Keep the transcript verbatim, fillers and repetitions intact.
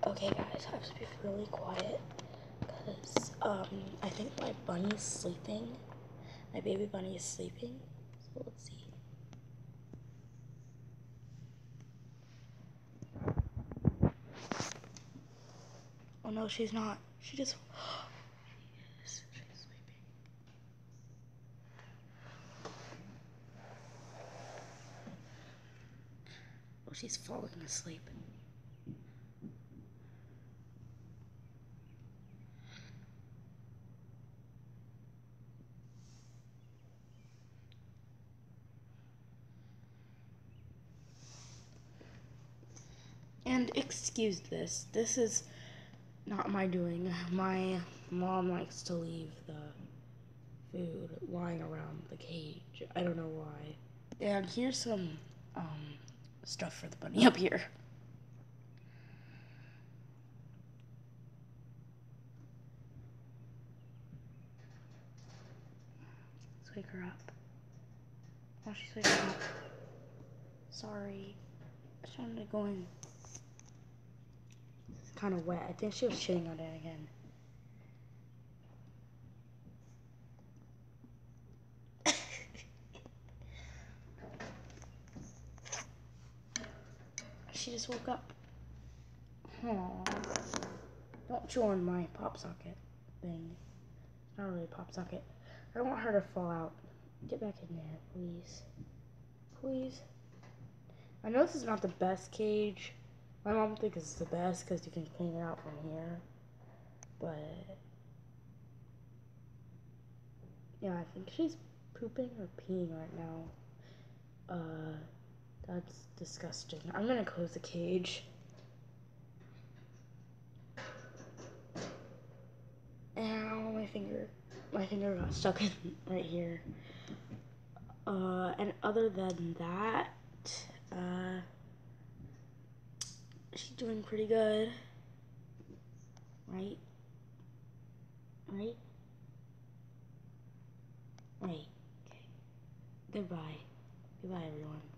Okay, guys, I have to be really quiet because um, I think my bunny is sleeping. My baby bunny is sleeping. So let's see. Oh no, she's not. She just. She is. She's sleeping. Oh, she's falling asleep. And excuse this. This is not my doing. My mom likes to leave the food lying around the cage. I don't know why. And here's some um, stuff for the bunny up here. Let's wake her up. Oh, she's waking up. Sorry. I just wanted to go in. It's kind of wet. I think she was shitting on it again. She just woke up. Aww. Don't join my pop socket thing. It's not really a pop socket. I don't want her to fall out. Get back in there, please. Please. I know this is not the best cage. My mom thinks it's the best because you can clean it out from here. But yeah, I think she's pooping or peeing right now. Uh, that's disgusting. I'm gonna close the cage. Ow, my finger. My finger got stuck in right here. Uh, and other than that, uh, she's doing pretty good. Right? Right? Right. Okay. Goodbye. Goodbye, everyone.